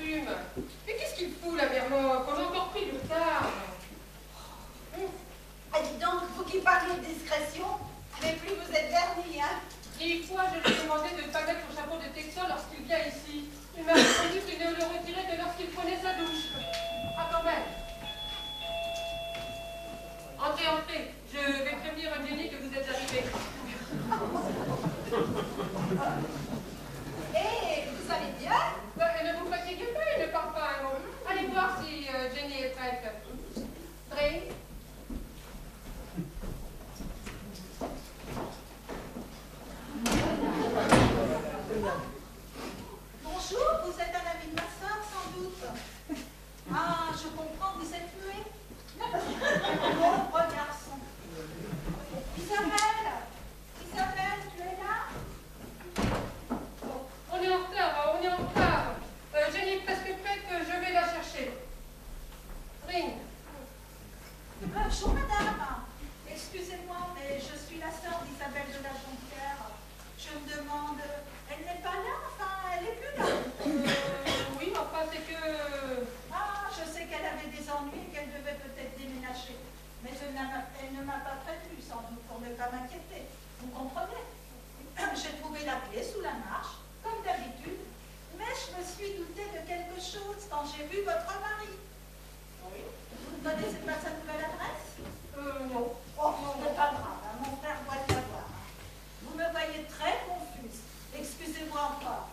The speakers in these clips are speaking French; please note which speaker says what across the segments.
Speaker 1: costume. Mais qu'est-ce qu'il fout, la Merloc? On a encore pris du retard.
Speaker 2: Ah, dis donc, vous qui parlez de discrétion, mais plus vous êtes vernis, hein.
Speaker 1: 10 fois, je lui ai demandé de ne pas mettre son chapeau de Texan lorsqu'il vient ici. Il m'a répondu qu'il ne le retirait que lorsqu'il prenait sa douche. Ah, quand même. Entrez, entrez. Je vais prévenir Jenny que vous êtes arrivés.
Speaker 2: Et vous allez bien?
Speaker 1: Ne vous fatiguez pas, il ne parle pas un mot. Allez voir si Jenny est prête. Dre.
Speaker 2: Bonjour, vous êtes un ami de ma soeur, sans doute. Ah, je comprends, vous êtes muet. Pauvre garçon. Isabelle, tu es là?
Speaker 1: On est en retard, on est en retard. Jenny est presque prête, je vais la chercher. Ring.
Speaker 2: Bonjour madame. Excusez-moi, mais je suis la sœur d'Isabelle de la Jonquière. Je me demande, elle n'est pas là? Enfin, elle n'est plus là.
Speaker 1: Oui, enfin, c'est que...
Speaker 2: Ah, je sais qu'elle avait des ennuis et qu'elle devait peut-être déménager. Mais elle ne m'a pas prévenu, sans doute, pour ne pas m'inquiéter. Vous comprenez? J'ai trouvé la clé sous la marche, comme d'habitude, mais je me suis doutée de quelque chose quand j'ai vu votre mari. Oui. Vous ne connaissez pas sa nouvelle adresse?
Speaker 1: Non.
Speaker 2: Oh, c'est pas grave, hein, mon frère doit le savoir. Vous me voyez très confuse. Excusez-moi encore.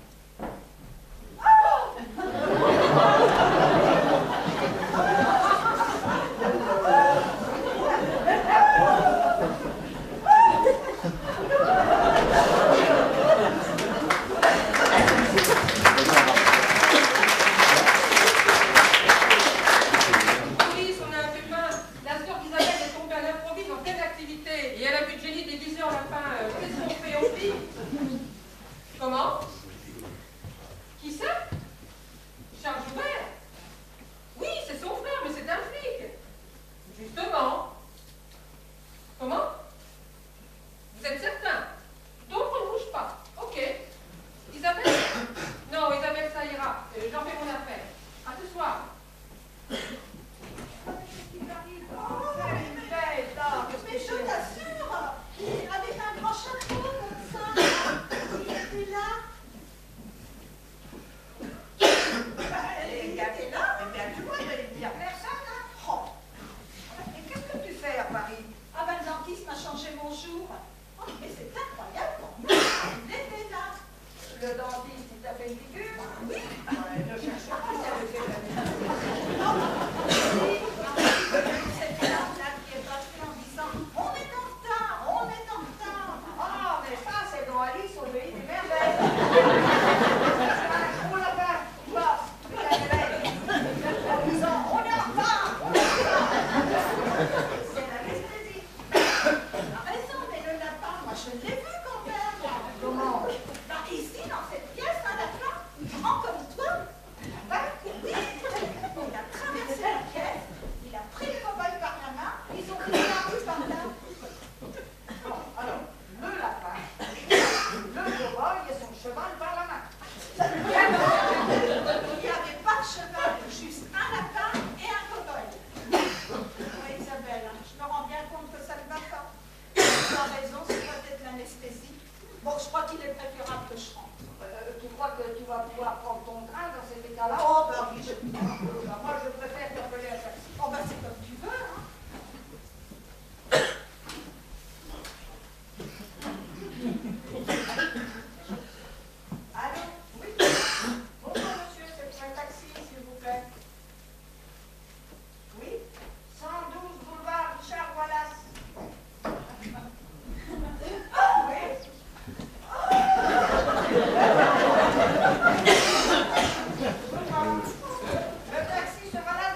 Speaker 1: Police, on a un humain. La sœur d'Isabelle est tombée à l'improviste en pleine activité. Et elle a vu Jenny déguisée en lapin. Qu'est-ce qu'on fait? On vit? Comment? Qui ça? Charles Joubert? Oui, c'est son frère, mais c'est un flic. Justement. Comment? Vous êtes certain? Donc on ne bouge pas. Ok. Isabelle? Non, Isabelle, ça ira. J'en fais mon affaire. À ce soir.
Speaker 2: Mais je t'assure, il avait un grand chapeau comme ça. Il était là. Il était là.
Speaker 3: Eh bien, tu vois, il n'y a personne, hein.
Speaker 2: Oh.
Speaker 3: Et qu'est-ce que tu fais à Paris?
Speaker 2: Ah ben, le dentiste m'a changé mon jour. Oh, mais c'est incroyable pour moi. Il était là.
Speaker 3: Le dentiste, il t'a fait une figure?
Speaker 2: Oui.
Speaker 3: Ouais, ne cherche pas, il avait fait la même.
Speaker 2: Cette dame-là qui est passée en disant on est en retard, on est en retard.
Speaker 3: Ah, mais ça, c'est dans Alice au pays des merveilles. On l'a pas. Bah, il a des règles. En disant, on est en retard, on est en retard. C'est l'anesthésie.
Speaker 2: Elle a raison, mais le lapin, moi je l'ai vu quand même.
Speaker 3: Comment?
Speaker 2: Bah, ici, dans cette pièce, un lapin, grand comme toi. Bah, oui. Il a traversé la pièce, il a pris le cobaye par la main, ils ont disparu par là.
Speaker 3: Bon, alors, le lapin, le cow-boy et son cheval par la main.
Speaker 2: Il n'y avait pas de cheval, juste un lapin et un cow-boy. Oui, Isabelle, je me rends bien compte que ça ne va pas. Tu as raison, c'est peut-être l'anesthésie. Bon, je crois qu'il est préférable que je rentre.
Speaker 3: Tu crois que tu vas pouvoir prendre ton train dans cet état-là?
Speaker 2: Oh, ben oui,
Speaker 3: Moi, je préfère t'appeler un taxi.
Speaker 2: oh, ben c'est comme tu veux, hein.
Speaker 3: Allô? Oui. Bonjour, monsieur, c'est un taxi, s'il vous plaît. Oui? 112 boulevard Richard Wallace. Oui? Le taxi se va là.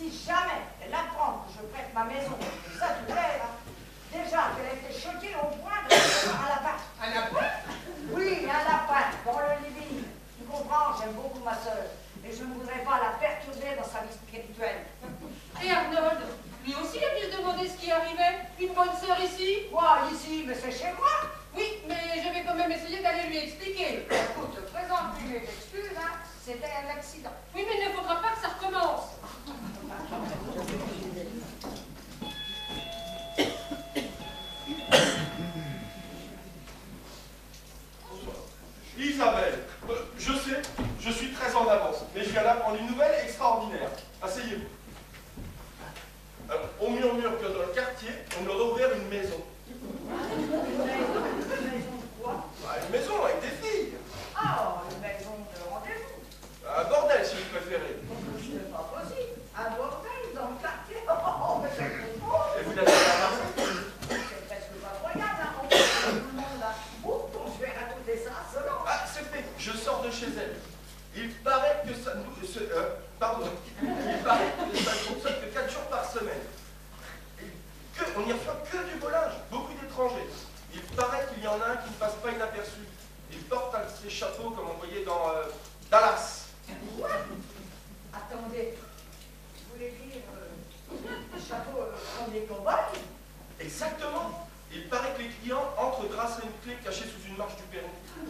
Speaker 3: si jamais elle apprend que je prête ma maison, ça tout l'air, hein. Déjà qu'elle a été choquée au point de faire un lapin.
Speaker 1: Un lapin?
Speaker 3: Oui, un lapin, dans le living. Tu comprends, j'aime beaucoup ma sœur, et je ne voudrais pas la perturber dans sa vie spirituelle.
Speaker 1: Et Arnold, lui aussi a dû se demander ce qui arrivait. Une bonne sœur ici?
Speaker 3: Moi, ici, mais c'est chez moi.
Speaker 1: Oui, mais je vais quand même essayer d'aller lui expliquer.
Speaker 3: Écoute, présente-lui mes excuses, hein. C'était un accident.
Speaker 1: Oui, mais il ne faudra pas que ça recommence.
Speaker 4: Isabelle, je sais, je suis très en avance, mais je viens d'apprendre une nouvelle extraordinaire. Asseyez-vous. On murmure que dans le quartier, on aurait ouvert une maison.
Speaker 3: Une maison de quoi?
Speaker 4: Une maison avec des filles.
Speaker 3: Ah, une maison de rendez-vous.
Speaker 4: Un bordel, si vous préférez.
Speaker 3: C'est pas possible. Un bordel dans le quartier. Oh, mais c'est trop.
Speaker 4: Et vous n'avez pas remarqué?
Speaker 3: C'est presque pas croyable, hein. On peut tout le monde, là. Où ton je vais raconter ça selon.
Speaker 4: Ah, c'est fait, je sors de chez elle. Il paraît que ça nous... pardon. Il paraît que ça ne fonctionne que 4 jours par semaine. On n'y reçoit que du volage, beaucoup d'étrangers. Il paraît qu'il y en a un qui ne passe pas inaperçu. Il porte un de ces chapeaux comme on voyait dans Dallas.
Speaker 3: Quoi? Attendez. Vous voulez dire chapeau comme des cow-boys?
Speaker 4: Exactement. Il paraît que les clients entrent grâce à une clé cachée sous une marche du perron.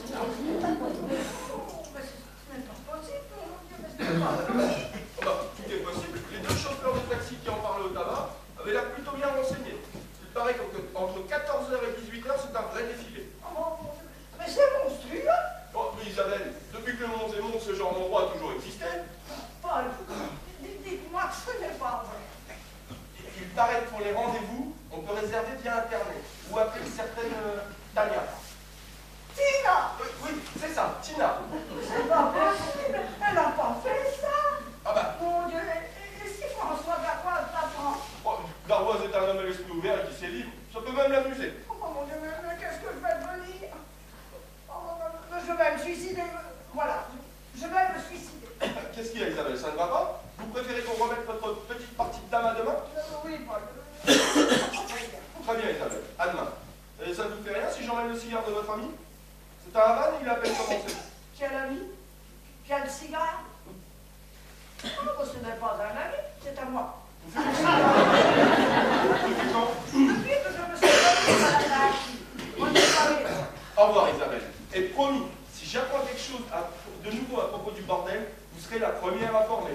Speaker 3: Oh, mais c'est même pas possible, mon Dieu, mais c'est pas possible.
Speaker 4: Oh bah, tout est possible. Les 2 chauffeurs de taxi qui en parlaient au tabac avaient l'air plutôt bien renseignés. Il paraît qu'entre 14h et 18h, c'est un vrai défilé.
Speaker 3: Oh, mais c'est monstrueux.
Speaker 4: Oh, mais Isabelle, depuis que le monde est monde, ce genre d'endroit a toujours existé.
Speaker 3: Paul, dites-moi que ce n'est pas vrai.
Speaker 4: Il paraît que pour les rendez-vous, on peut réserver via Internet ou appeler une certaine Tania.
Speaker 3: Tina!
Speaker 4: Oui, c'est ça, Tina.
Speaker 3: C'est pas possible. Elle n'a pas fait ça.
Speaker 4: Ah bah,
Speaker 3: Mon Dieu, et si François Darroise t'apprend?
Speaker 4: oh, Darroise est un homme à l'esprit ouvert et qui sait vivre. Ça peut même l'amuser.
Speaker 3: Oh mon Dieu, mais qu'est-ce que je vais devenir? Oh, je vais me suicider. Voilà, je vais me suicider.
Speaker 4: Qu'est-ce qu'il y a, Isabelle? Ça ne va pas? Vous préférez qu'on remette votre petite partie de dame à demain?
Speaker 3: Oui, Paul.
Speaker 4: Très bien, Isabelle. À demain. Et ça ne vous fait rien si j'emmène le cigare de votre ami? C'est un Havane et il a à peine commencé.
Speaker 3: Quel ami? Quel cigare? Oh, ce n'est pas un ami, c'est à moi.
Speaker 4: Depuis quand?
Speaker 3: Depuis que je me suis remis à la tâche, on n'est pas les autres.
Speaker 4: Au revoir, Isabelle. Et promis, si j'apprends quelque chose de nouveau à propos du bordel, vous serez la première informée.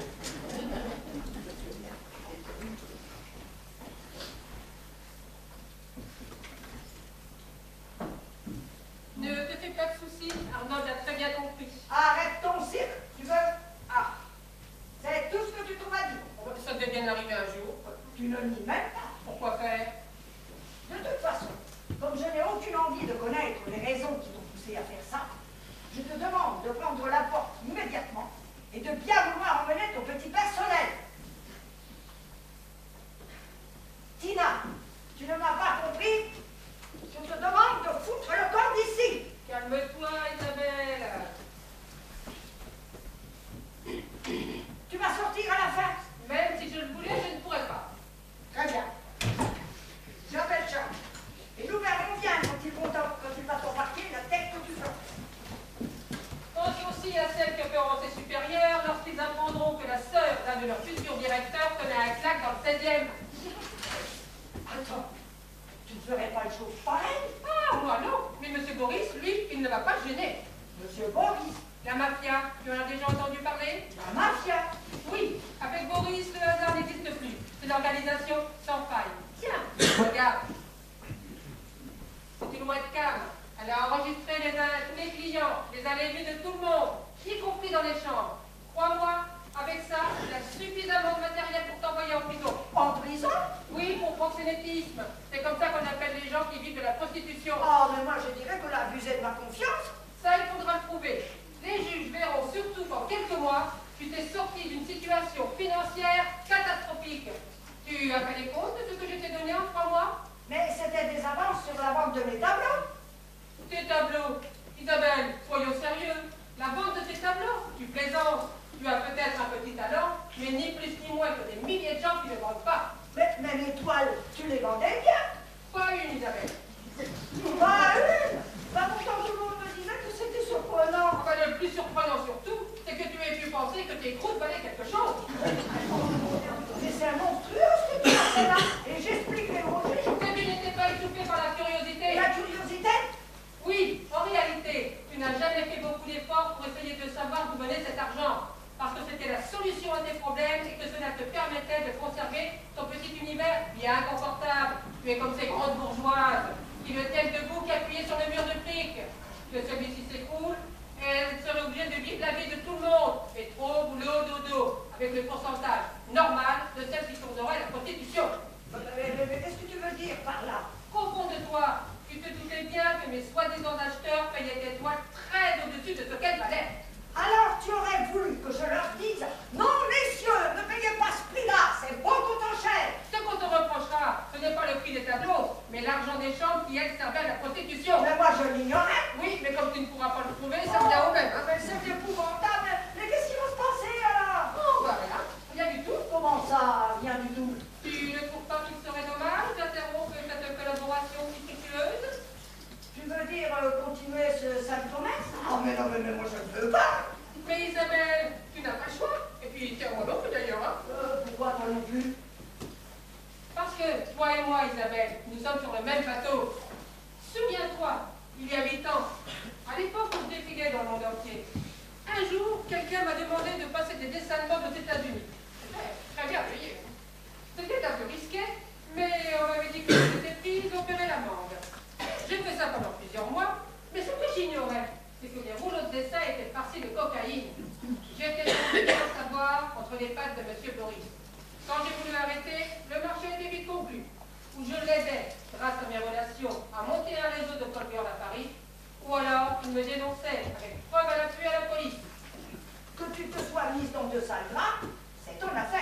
Speaker 1: Ne te fais pas de soucis, Arnold a très bien compris.
Speaker 3: Arrête ton cirque, tu veux? Ah, c'est tout ce que tu trouves à dire.
Speaker 1: Ça devait bien arriver un jour.
Speaker 3: Tu ne nie même pas.
Speaker 1: Pourquoi faire?
Speaker 3: De toute façon, comme je n'ai aucune envie de connaître les raisons qui t'ont poussé à faire ça, je te demande de prendre la porte immédiatement et de bien vouloir emmener ton petit personnel. Tina, tu ne m'as pas compris? Je te demande de foutre le camp d'ici.
Speaker 1: Calme-toi, Isabelle.
Speaker 3: Tu vas sortir à la fin.
Speaker 1: Même si je le voulais, je ne pourrais pas.
Speaker 3: Très bien. J'appelle Charles. Et nous verrons bien quand il va t'embarquer la tête que tu fais.
Speaker 1: Pense aussi à celles qui feront ses supérieurs lorsqu'ils apprendront que la sœur d'un de leurs futurs directeurs tenait un claque dans le 16e.
Speaker 3: Attends, tu ne ferais pas une chose pareille?
Speaker 1: Ah, moi non. Mais M. Boris, lui, il ne va pas se gêner.
Speaker 3: Monsieur Boris,
Speaker 1: La mafia, tu en as déjà entendu parler?
Speaker 3: la mafia.
Speaker 1: Oui, avec Boris, le hasard n'existe plus. C'est l'organisation sans faille. Tiens, regarde. C'est une webcam. Elle a enregistré tous les clients, les allées et venues de tout le monde, y compris dans les chambres. Crois-moi, avec ça, il a suffisamment de matériel pour t'envoyer en prison.
Speaker 3: En prison?
Speaker 1: Oui, pour proxénétisme. C'est comme ça qu'on appelle les gens qui vivent de la prostitution.
Speaker 3: Oh, mais moi je dirais que l'a abusé de ma confiance.
Speaker 1: Ça, il faudra le prouver. Les juges verront surtout qu'en quelques mois, tu t'es sorti d'une situation financière catastrophique. Tu as fait les comptes de ce que je t'ai donné en 3 mois?
Speaker 3: Mais c'était des avances sur la vente de mes tableaux.
Speaker 1: Tes tableaux. Isabelle, soyons sérieux. La vente de tes tableaux, tu plaisantes. Tu as peut-être un petit talent, mais ni plus ni moins que des milliers de ne vendent pas.
Speaker 3: Mais les toiles, tu les vendais bien.
Speaker 1: Pas une, Isabelle.
Speaker 3: Pas une. Bah pourtant tout le monde me disait que c'était surprenant.
Speaker 1: Enfin, le plus surprenant surtout, c'est que tu aies pu penser que tes croûtes valaient quelque chose.
Speaker 3: Mais c'est un monstrueux ce que tu as fait là. Et j'expliquerai au juge.
Speaker 1: Que tu n'étais pas étouffé par la curiosité.
Speaker 3: La curiosité?
Speaker 1: Oui, en réalité, tu n'as jamais fait beaucoup d'efforts pour essayer de savoir d'où venait cet argent. Parce que c'était la solution à tes problèmes et que cela te permettait de conserver ton petit univers bien confortable. Tu es comme ces grandes bourgeoises qui ne tiennent debout qu'appuyées sur le mur de briques. Que celui-ci s'écroule, elles seraient obligées de vivre la vie de tout le monde. Métro, boulot, dodo, avec le pourcentage normal de celles qui tourneraient la prostitution.
Speaker 3: Mais qu'est-ce que tu veux dire par là?
Speaker 1: Au fond de toi, tu te doutais bien que mes soi-disant acheteurs payaient tes toiles très au-dessus de ce qu'elles valaient.
Speaker 3: Alors tu aurais voulu que je leur dise non messieurs, ne payez pas ce prix-là, c'est beaucoup trop cher.
Speaker 1: Ce qu'on te reprochera, ce n'est pas le prix des tableaux, mais l'argent des chambres qui, elles, servaient à la prostitution.
Speaker 3: Mais moi je l'ignorais.
Speaker 1: Oui, mais comme tu ne pourras pas le prouver, ça revient au même. Hein.
Speaker 3: Mais c'est épouvantable. Mais qu'est-ce qui va se passer alors?
Speaker 1: Oh, bah rien, rien du tout.
Speaker 3: Comment ça, rien du tout?
Speaker 1: Tu ne trouves pas qu'il serait dommage d'interrompre cette collaboration si fructueuse?
Speaker 3: Tu veux dire continuer ce sale commerce? Ah mais non, mais moi je ne veux pas.
Speaker 1: Mais Isabelle, tu n'as pas le choix. Et puis, tiens, moi non plus d'ailleurs. Hein.
Speaker 3: Pourquoi toi non plus?
Speaker 1: Parce que toi et moi, Isabelle, nous sommes sur le même bateau. Souviens-toi, il y a 8 ans, à l'époque où je défilais dans le monde entier, un jour, quelqu'un m'a demandé de passer des dessins de mode aux États-Unis. C'était très bien payé. C'était un peu risqué, mais on m'avait dit que si j'étais prise, on paierait l'amende. J'ai fait ça pendant plusieurs mois, mais ce que j'ignorais, c'est que les rouleaux de dessin étaient farcis de cocaïne. J'étais tombée sans savoir entre les pattes de M. Boris. Quand j'ai voulu arrêter, le marché était vite conclu. Ou je l'aidais, grâce à mes relations, à monter un réseau de colliers à Paris, ou alors il me dénonçait avec preuve à l'appui à la police.
Speaker 3: Que tu te sois mise dans de sales draps, c'est ton affaire.